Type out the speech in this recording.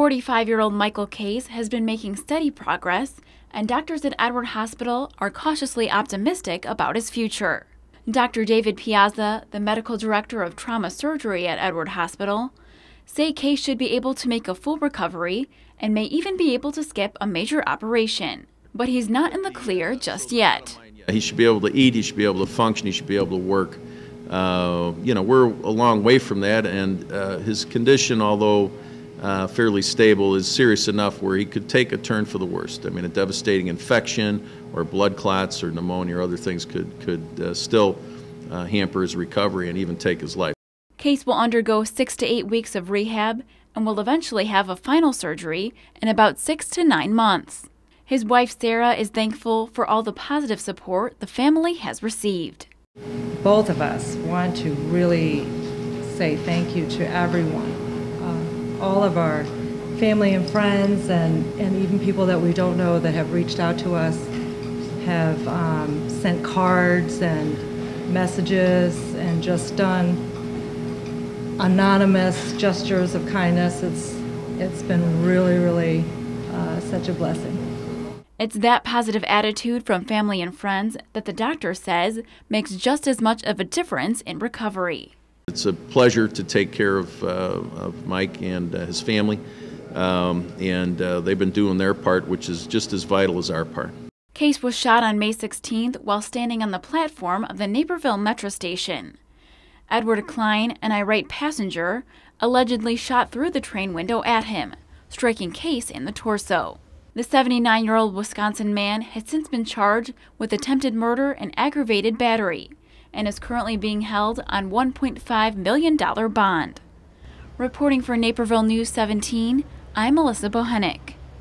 45-year-old Michael Case has been making steady progress, and doctors at Edward Hospital are cautiously optimistic about his future. Dr. David Piazza, the medical director of trauma surgery at Edward Hospital, say Case should be able to make a full recovery and may even be able to skip a major operation. But he's not in the clear just yet. He should be able to eat, he should be able to function, he should be able to work. We're a long way from that, and his condition, although fairly stable, is serious enough where he could take a turn for the worst. I mean, a devastating infection or blood clots or pneumonia or other things could still hamper his recovery and even take his life. Case will undergo 6 to 8 weeks of rehab and will eventually have a final surgery in about 6 to 9 months. His wife Sarah is thankful for all the positive support the family has received. Both of us want to really say thank you to everyone. All of our family and friends and even people that we don't know that have reached out to us have sent cards and messages and just done anonymous gestures of kindness. It's been really such a blessing. It's that positive attitude from family and friends that the doctor says makes just as much of a difference in recovery. It's a pleasure to take care of Mike and his family, and they've been doing their part, which is just as vital as our part. Case was shot on May 16th while standing on the platform of the Naperville metro station. Edward Klein, an irate passenger, allegedly shot through the train window at him, striking Case in the torso. The 79-year-old Wisconsin man has since been charged with attempted murder and aggravated battery, and is currently being held on $1.5 million bond. Reporting for Naperville News 17, I'm Melissa Bohenick.